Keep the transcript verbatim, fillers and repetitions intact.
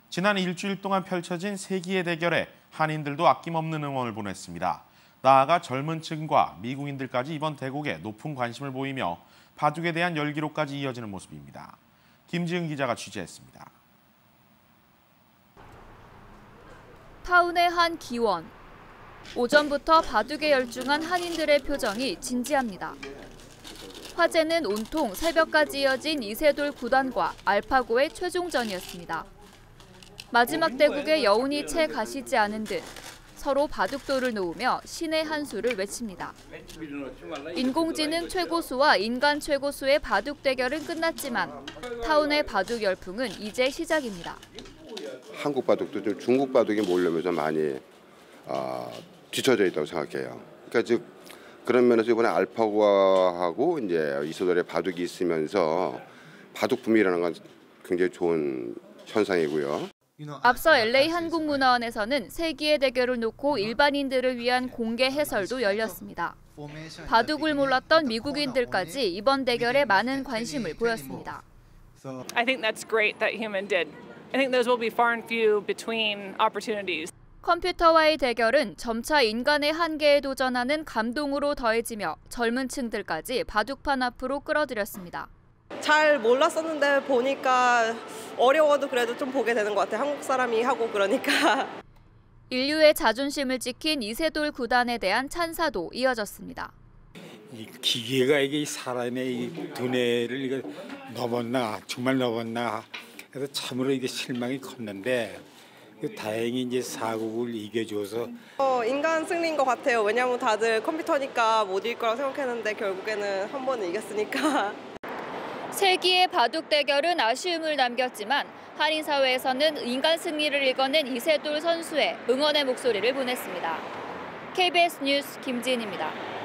지난 일주일 동안 펼쳐진 세기의 대결에 한인들도 아낌없는 응원을 보냈습니다. 나아가 젊은 층과 미국인들까지 이번 대국에 높은 관심을 보이며 바둑에 대한 열기로까지 이어지는 모습입니다. 김지은 기자가 취재했습니다. 타운의 한 기원. 오전부터 바둑에 열중한 한인들의 표정이 진지합니다. 화제는 온통 새벽까지 이어진 이세돌 구단과 알파고의 최종전이었습니다. 마지막 대국의 여운이 채 가시지 않은 듯 서로 바둑돌을 놓으며 신의 한 수를 외칩니다. 인공지능 최고수와 인간 최고수의 바둑 대결은 끝났지만 타운의 바둑 열풍은 이제 시작입니다. 한국 바둑도 좀 중국 바둑이 몰려면서 많이 어, 뒤처져 있다고 생각해요. 그러니까 즉 그런 면에서 이번에 알파고하고 이제 이세돌의 바둑이 있으면서 바둑 붐이라는 건 굉장히 좋은 현상이고요. 앞서 엘에이 한국문화원에서는 세기의 대결을 놓고 일반인들을 위한 공개 해설도 열렸습니다. 바둑을 몰랐던 미국인들까지 이번 대결에 많은 관심을 보였습니다. I think that's great that Human did. I think those will be far and few between opportunities. 컴퓨터와의 대결은 점차 인간의 한계에 도전하는 감동으로 더해지며 젊은 층들까지 바둑판 앞으로 끌어들였습니다. 잘 몰랐었는데 보니까 어려워도 그래도 좀 보게 되는 것 같아요. 한국 사람이 하고 그러니까. 인류의 자존심을 지킨 이세돌 구단에 대한 찬사도 이어졌습니다. 이 기계가 이게 사람의 이 두뇌를 이거 넘었나 정말 넘었나 그래서 참으로 이게 실망이 컸는데 다행히 이제 사국을 이겨줘서 어, 인간 승리인 것 같아요. 왜냐하면 다들 컴퓨터니까 못 이길 거라고 생각했는데 결국에는 한 번은 이겼으니까. 세기의 바둑 대결은 아쉬움을 남겼지만 한인 사회에서는 인간 승리를 이뤄낸 이세돌 선수의 응원의 목소리를 보냈습니다. 케이비에스 뉴스 김지은입니다.